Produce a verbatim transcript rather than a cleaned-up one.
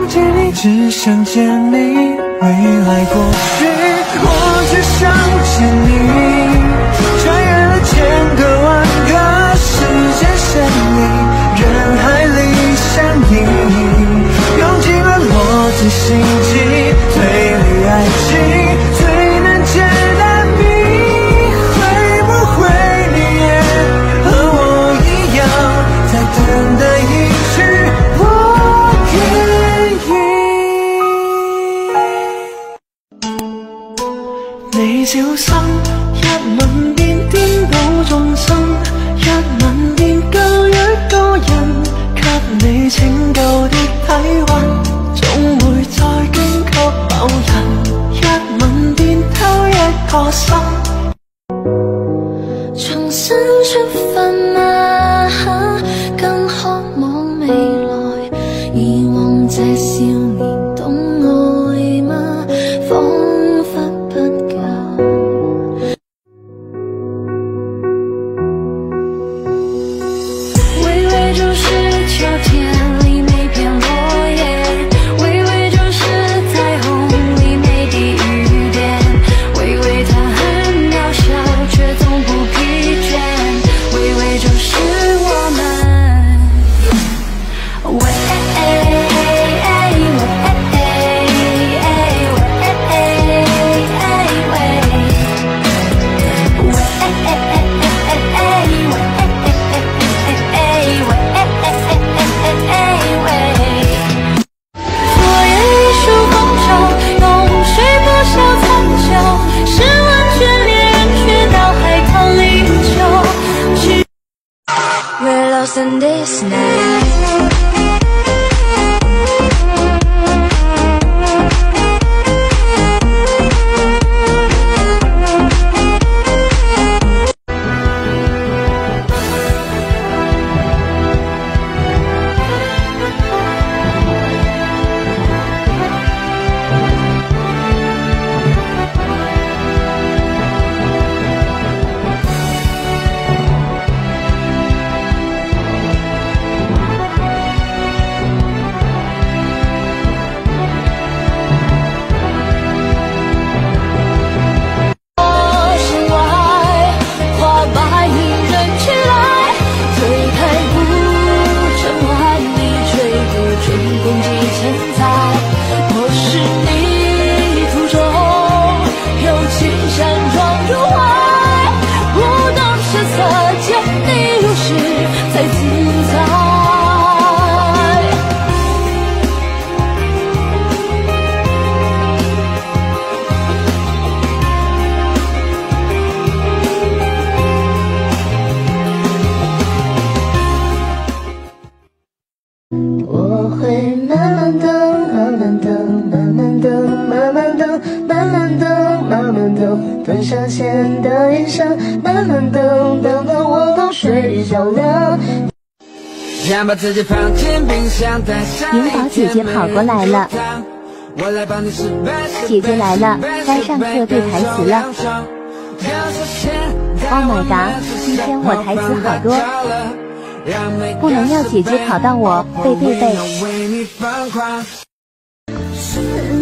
见你，只想见你，未来过去，我只想见你。穿越了千个万个时间线里，人海里相依，用尽了逻辑心机，推理爱情最难解的谜，会不会你也和我一样，在等待一句我願意。你小心，一吻便顛倒眾生，一吻便夠一個人給你拯救的體溫，總會再經給某人，一吻便偷一個心。 重新出發嗎？更渴望未來，遺忘這少年懂愛嗎？彷彿不夠。微微就是秋天里每片落叶，微微就是彩虹里每滴雨点，微微它很渺小，却总不疲倦，微微就是我们。喂，We're lost in this night. 想把自己放进冰箱，带上云宝姐姐跑过来了，姐姐来了，该上课背台词了。Oh my god， 今天我台词好多，不能要姐姐跑到我背背背。